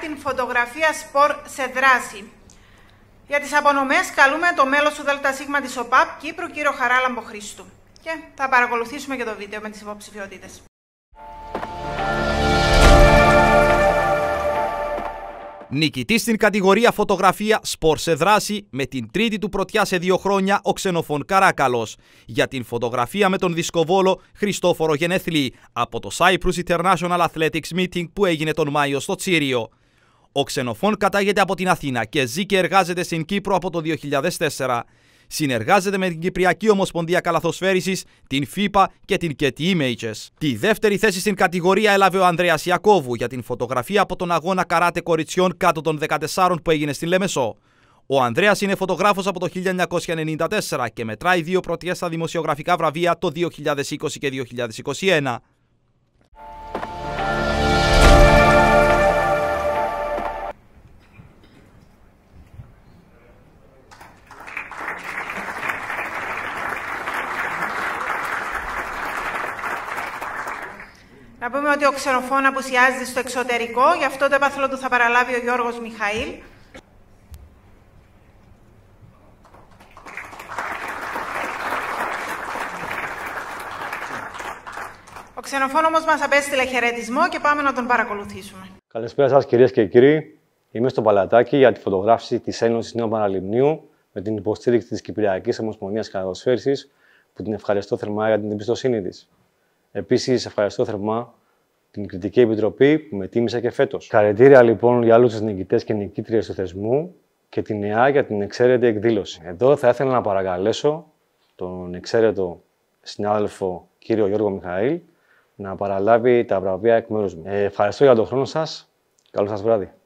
την φωτογραφία σπορ σε δράση. Για τις απονομές καλούμε το μέλος του ΔΣ της ΟΠΑΠ Κύπρου, κύριο Χαράλαμπο Χρήστου. Και θα παρακολουθήσουμε και το βίντεο με τις υποψηφιότητες. Νικητής στην κατηγορία φωτογραφία σπορ σε δράση με την τρίτη του πρωτιά σε 2 χρόνια ο Ξενοφών Καράκαλος. Για την φωτογραφία με τον δισκοβόλο Χριστόφορο Γενεθλή από το Cyprus International Athletics Meeting που έγινε τον Μάιο στο Τσίριο. Ο Ξενοφών κατάγεται από την Αθήνα και ζει και εργάζεται στην Κύπρο από το 2004. Συνεργάζεται με την Κυπριακή Ομοσπονδία Καλαθοσφαίρισης, την FIFA και την Getty Images. Τη δεύτερη θέση στην κατηγορία έλαβε ο Ανδρέας Ιακώβου για την φωτογραφία από τον αγώνα καράτε κοριτσιών κάτω των 14 που έγινε στη Λεμεσό. Ο Ανδρέας είναι φωτογράφος από το 1994 και μετράει 2 πρωτιές στα δημοσιογραφικά βραβεία το 2020 και 2021. Να πούμε ότι ο Ξενοφών απουσιάζει στο εξωτερικό, γι' αυτό το έπαθλο του θα παραλάβει ο Γιώργος Μιχαήλ. Ο Ξενοφών όμως μας απέστειλε χαιρετισμό και πάμε να τον παρακολουθήσουμε. Καλησπέρα σας κυρίες και κύριοι. Είμαι στο Παλατάκι για τη φωτογράφηση της Ένωσης Νέου Πανελληνίου με την υποστήριξη της Κυπριακής Ομοσπονδίας Καλαθοσφαίρισης που την ευχαριστώ θερμά για την εμπιστοσύνη της. Επίσης, ευχαριστώ θερμά την Κριτική Επιτροπή που με τίμησε και φέτος. Συγχαρητήρια λοιπόν για όλους τους νικητές και νικήτριες του θεσμού και την ΕΑ για την εξαίρετη εκδήλωση. Εδώ θα ήθελα να παρακαλέσω τον εξαίρετο συνάδελφο κύριο Γιώργο Μιχαήλ να παραλάβει τα βραβεία εκ μέρους μου. Ευχαριστώ για τον χρόνο σας. Καλό σας βράδυ.